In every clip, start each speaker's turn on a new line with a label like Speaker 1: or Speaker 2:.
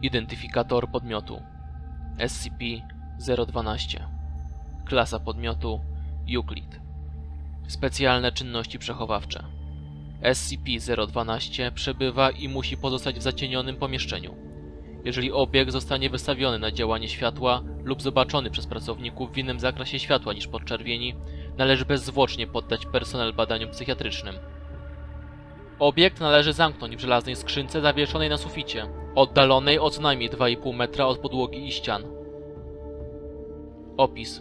Speaker 1: Identyfikator podmiotu SCP-012. Klasa podmiotu Euclid. Specjalne czynności przechowawcze. SCP-012 przebywa i musi pozostać w zacienionym pomieszczeniu. Jeżeli obiekt zostanie wystawiony na działanie światła lub zobaczony przez pracowników w innym zakresie światła niż podczerwieni, należy bezzwłocznie poddać personel badaniom psychiatrycznym. Obiekt należy zamknąć w żelaznej skrzynce zawieszonej na suficie, oddalonej o co najmniej 2,5 metra od podłogi i ścian. Opis.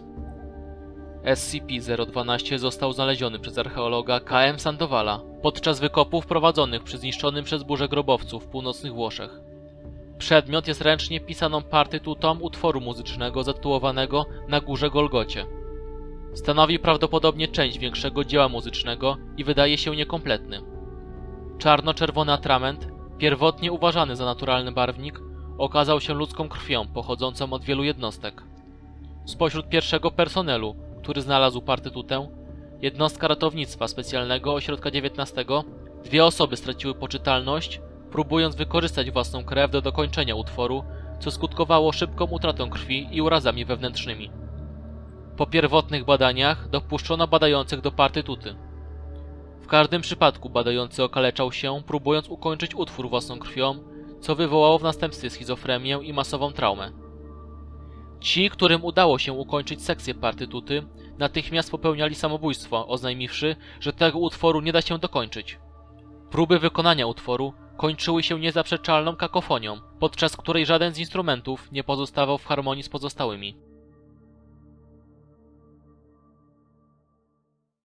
Speaker 1: SCP-012 został znaleziony przez archeologa K.M. Sandowala podczas wykopów prowadzonych przy zniszczonym przez burzę grobowcu w północnych Włoszech. Przedmiot jest ręcznie pisaną partytutą utworu muzycznego zatytułowanego Na górze Golgocie. Stanowi prawdopodobnie część większego dzieła muzycznego i wydaje się niekompletny. Czarno-czerwony atrament, pierwotnie uważany za naturalny barwnik, okazał się ludzką krwią pochodzącą od wielu jednostek. Spośród pierwszego personelu, który znalazł partytutę, jednostka ratownictwa specjalnego ośrodka 19, 2 osoby straciły poczytalność, próbując wykorzystać własną krew do dokończenia utworu, co skutkowało szybką utratą krwi i urazami wewnętrznymi. Po pierwotnych badaniach dopuszczono badających do partytuty. W każdym przypadku badający okaleczał się, próbując ukończyć utwór własną krwią, co wywołało w następstwie schizofrenię i masową traumę. Ci, którym udało się ukończyć sekcję partytuty, natychmiast popełniali samobójstwo, oznajmiwszy, że tego utworu nie da się dokończyć. Próby wykonania utworu kończyły się niezaprzeczalną kakofonią, podczas której żaden z instrumentów nie pozostawał w harmonii z pozostałymi.